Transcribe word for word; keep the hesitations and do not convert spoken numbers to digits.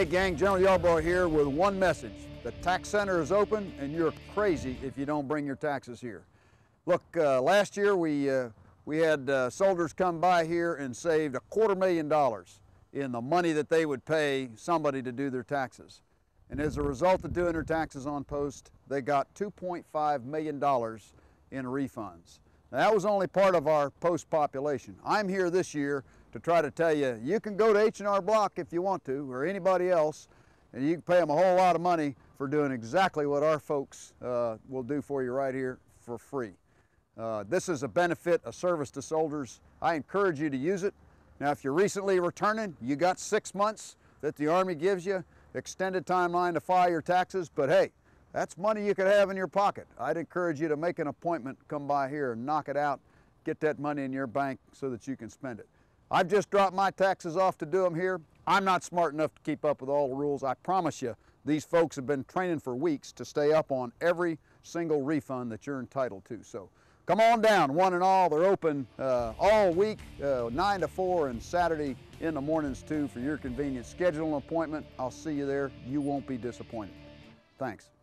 Hey gang, General Yarbrough here with one message. The tax center is open and you're crazy if you don't bring your taxes here. Look, uh, last year we, uh, we had uh, soldiers come by here and saved a quarter million dollars in the money that they would pay somebody to do their taxes. And as a result of doing their taxes on post, they got two point five million dollars in refunds. Now, that was only part of our post population. I'm here this year to try to tell you, you can go to H and R Block if you want to, or anybody else, and you can pay them a whole lot of money for doing exactly what our folks uh, will do for you right here for free. Uh, this is a benefit, a service to soldiers. I encourage you to use it. Now, if you're recently returning, you got six months that the Army gives you, extended timeline to file your taxes, but hey, that's money you could have in your pocket. I'd encourage you to make an appointment, come by here and knock it out, get that money in your bank so that you can spend it. I've just dropped my taxes off to do them here. I'm not smart enough to keep up with all the rules. I promise you, these folks have been training for weeks to stay up on every single refund that you're entitled to. So come on down, one and all. They're open uh, all week, uh, nine to four, and Saturday in the mornings too for your convenience. Schedule an appointment. I'll see you there. You won't be disappointed. Thanks.